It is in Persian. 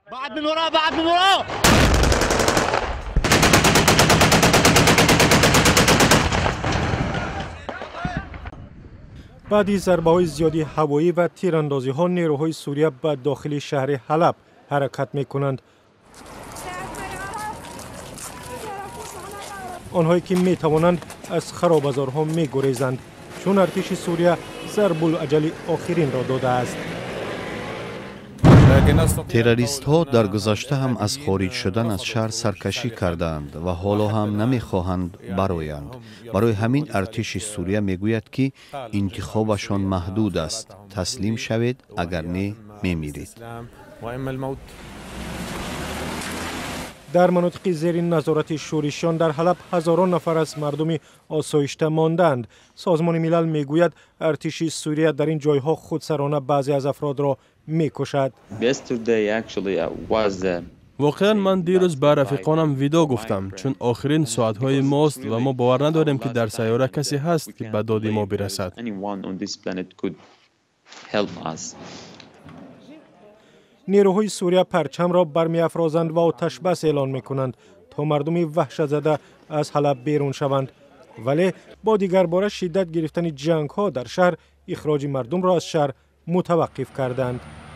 بعد من ورا بعد از ضربه‌های زیادی هوایی و تیراندازی‌ها نیروهای سوریه به داخل شهر حلب حرکت می‌کنند. آنهایی که می‌توانند از خرابه‌زارها می‌گریزند چون ارتش سوریه ضرب الاجل آخرین را داده است. تروریست ها در گذشته هم از خارج شدن از شهر سرکشی کردند و حالا هم نمیخواهند برآیند. برای همین ارتش سوریه میگوید که انتخابشان محدود است. تسلیم شوید، اگر نه میمیرید. در مناطق زیر نظارت شورشیان در حلب هزاران نفر از مردم آسایشته ماندند. سازمان ملل میگوید ارتش سوریه در این جایها خودسرانه بعضی از افراد را میکشد. واقعا من دیروز به رفیقانم ویدا گفتم چون آخرین ساعتهای ماست و ما باور نداریم که در سیاره کسی هست که به داد ما برسد. نیروهای سوریه پرچم را برمی‌افرازند و آتش بس اعلان می‌کنند تا مردم وحشت زده از حلب بیرون شوند، ولی با دیگر باره شدت گرفتن جنگ‌ها در شهر اخراج مردم را از شهر متوقف کردند.